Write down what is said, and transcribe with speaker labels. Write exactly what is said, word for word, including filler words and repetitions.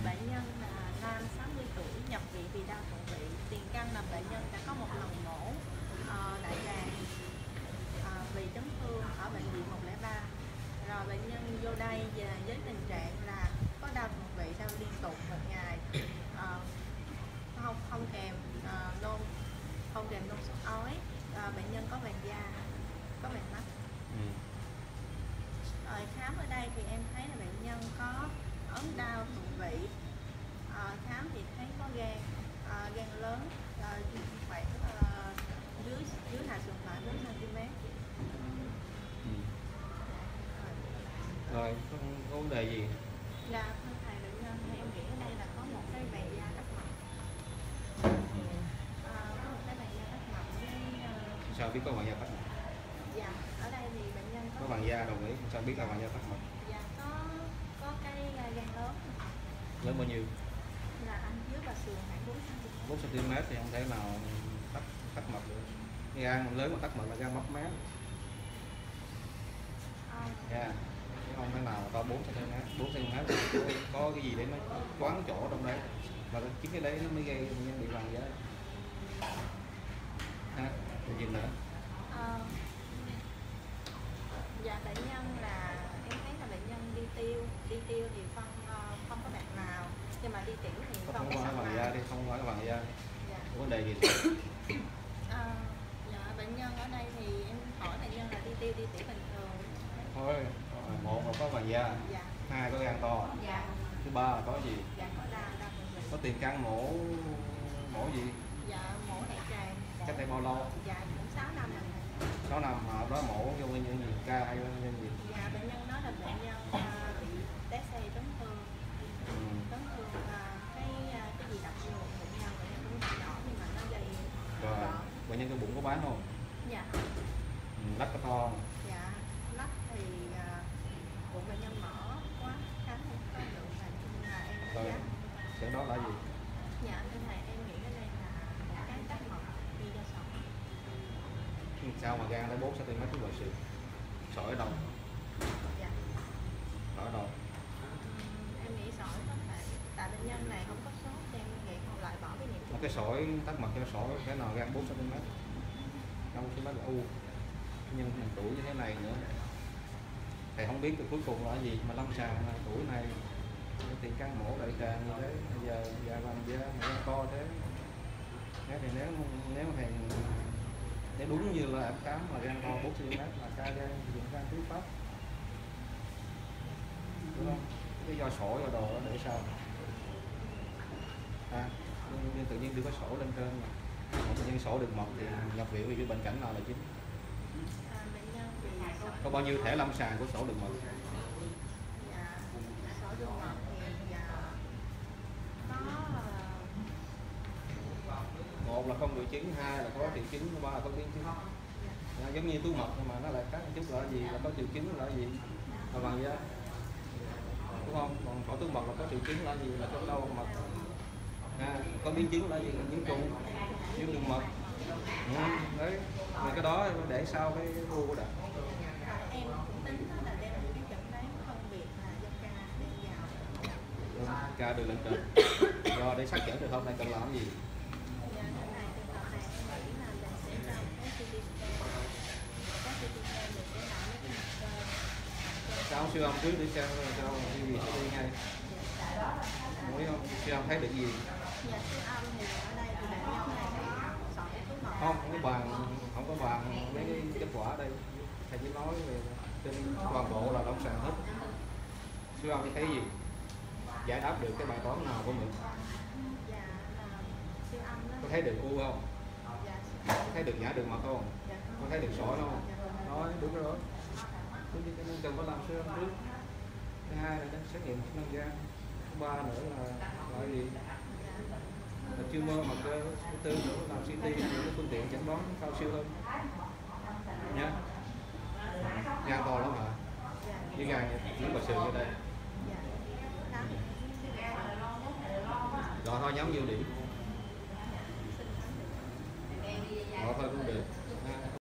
Speaker 1: bệnh nhân là nam sáu mươi tuổi, nhập viện vì đau thượng vị. Tiền căn là bệnh nhân đã có một lần mổ uh, đại tràng uh, vì chấn thương ở bệnh viện một không ba. Rồi bệnh nhân vô đây và với tình trạng là có đau thượng vị đau liên tục một ngày, uh, không không kèm uh, nôn, không kèm nôn sốt ói. Uh, bệnh nhân có vàng da, có vàng mắt. Ừ. Rồi khám ở đây thì em thấy là bệnh nhân có ốm đau thượng vị. Uh, khám thì thấy có gan, uh, gan lớn, uh, khoảng uh, dưới dưới hạ sườn phải bốn xăng ti mét.
Speaker 2: Ừ. Rồi có, có vấn đề gì?
Speaker 1: Dạ thưa thầy, bệnh nhân thì em nghĩ ở đây là có một cái vàng da đắp mặt.
Speaker 2: Ừ.
Speaker 1: Uh, có một cái vàng da đắp mặt với uh...
Speaker 2: sao biết có vàng da đắp mặt?
Speaker 1: Dạ ở đây thì bệnh nhân có,
Speaker 2: có vàng da đồng ý, sao biết là vàng da đắp mặt?
Speaker 1: Dạ có có cái gan lớn.
Speaker 2: Lớn bao nhiêu?
Speaker 1: Là anh dưới và sườn khoảng bốn xăng ti mét.
Speaker 2: bốn xăng ti mét thì không thể nào tắt tắt mật được. Gan lớn mà tắt mật là gan mấp mé.
Speaker 1: À.
Speaker 2: Yeah. Chứ không thể nào to bốn xăng ti mét. bốn xăng ti mét thì có, có cái gì để nó quán chỗ trong đấy, và chính cái đấy nó mới gây bệnh nhân bị vàng da. Ha, còn gì nữa?
Speaker 1: À. Dạ bệnh nhân là em thấy là bệnh nhân đi tiêu, đi tiêu thì phân uh, không có bạc nào, nhưng mà đi tiểu thì
Speaker 2: Không,
Speaker 1: phân
Speaker 2: không có vàng da đi, không có vàng da.
Speaker 1: Dạ.
Speaker 2: Có vấn đề gì?
Speaker 1: À, dạ bệnh nhân ở đây thì em hỏi bệnh nhân là đi tiêu đi tiểu bình thường.
Speaker 2: Thôi, một là có vàng da,
Speaker 1: dạ.
Speaker 2: hai có gan to,
Speaker 1: dạ.
Speaker 2: thứ ba là có gì?
Speaker 1: Dạ có đau đau thượng vị.
Speaker 2: Có tiền căn mổ mổ gì?
Speaker 1: Dạ mổ đại tràng.
Speaker 2: Cách đây bao lâu?
Speaker 1: Dạ cũng sáu năm rồi.
Speaker 2: sáu năm mà đó mổ vô nguyên nhân gì? Ca hay nguyên nhân gì?
Speaker 1: Dạ bệnh nhân nói là bệnh nhân uh, bị té xe chấn thương. Ừ. Chấn thương uh, cái uh, cái gì đập vô bệnh nhân, bệnh nhân cũng không rõ nhưng mà nó gây.
Speaker 2: Rồi, bệnh nhân cái bụng có bán không?
Speaker 1: Dạ.
Speaker 2: Ừ, lách có to không?
Speaker 1: Dạ, lách thì uh, bụng bệnh nhân mở quá, khám không có được là là em
Speaker 2: rồi
Speaker 1: dạ.
Speaker 2: Cái đó là gì?
Speaker 1: Dạ thưa thầy, em nghĩ ở đây là một cái tắc mật đi do sỏi.
Speaker 2: Sao mà gan tới bốn xăng ti mét cái loại sườn? Sỏi ở đâu?
Speaker 1: Dạ.
Speaker 2: Sỏi ở đâu?
Speaker 1: Uhm, em nghĩ sỏi có thể, tại bệnh nhân này không có sốt, em nghĩ không loại bỏ cái niệm.
Speaker 2: Một cái sỏi tắc mật cho sỏi cái nào gan bốn xăng ti mét? năm xăng ti mét là u. Nhưng mình tuổi như thế này nữa, thầy không biết cái cuối cùng là gì mà lâm sàng tuổi này tiền căn mổ đại tràng như thế, bây giờ da làm da gan to thế. Thế thì nếu nếu thầy nếu đúng như là em khám mà gan to bốn xăng ti mét là ca gan dùng gan thứ phát, đúng không? Cái do sổ do đồ đó để sao? À, nhưng tự nhiên đưa cái sổ lên trên mà một tự nhiên sổ được mật thì nhập viện vì cái bệnh cảnh nào là chính?
Speaker 1: À, bệnh nhân bị
Speaker 2: Có bao nhiêu thẻ lâm sàng của sổ được mật?
Speaker 1: Dạ, sổ được mật thì dạ, có
Speaker 2: Một là không triệu chứng, hai là có triệu chứng, ba là có biến chứng. À, giống như túi mật nhưng mà nó lại khác một chút là gì, là có triệu chứng là gì, là vàng da, đúng không? Còn sổ túi mật là có triệu chứng là gì, là có đau mật. À, có biến chứng là gì, là nhiễm trùng, nhiễm trùng mật. Ừ, đấy, mà cái đó để sau cái u của đợt.
Speaker 1: em cũng tính là đem cái chẩn đoán phân biệt là do ca đem vào.
Speaker 2: Ca đưa lên trên. Do để xác nhận được hôm nay cần làm gì?
Speaker 1: Dạ, cái này trường hợp này em nghĩ là mình sẽ làm cái xê tê scan, cái xê tê scan mình sẽ làm cái mặt cơ.
Speaker 2: Sao siêu âm trước để xem sao cái gì sẽ đi ngay. Thấy không? Siêu âm thấy được gì?
Speaker 1: Dạ siêu âm thì ở đây thì bệnh nhân này có sỏi túi mật.
Speaker 2: Không, không có bàn, không có bàn mấy cái kết quả ở đây. Thầy chỉ nói về trên toàn bộ là lâm sàng hết. Siêu âm thì thấy gì? Giải đáp được cái bài toán nào của mình?
Speaker 1: Dạ là siêu âm đó.
Speaker 2: Có thấy được u không?
Speaker 1: Dạ.
Speaker 2: Có thấy được nhả đường mật không?
Speaker 1: Dạ.
Speaker 2: Có thấy được sỏi không? Nói đúng rồi đó. Thế nên cần phải làm siêu âm trước. Thứ hai là xét nghiệm chức năng gan. Thứ ba nữa là là gì? Là chuyên môn mặt cơ. Thứ tư nữa là làm xê tê, những cái phương tiện chẩn đoán cao siêu hơn. Nhá. Gan to lắm hả? Với gan những bà sườn ở đây. Rồi thôi nhắm nhiêu điểm?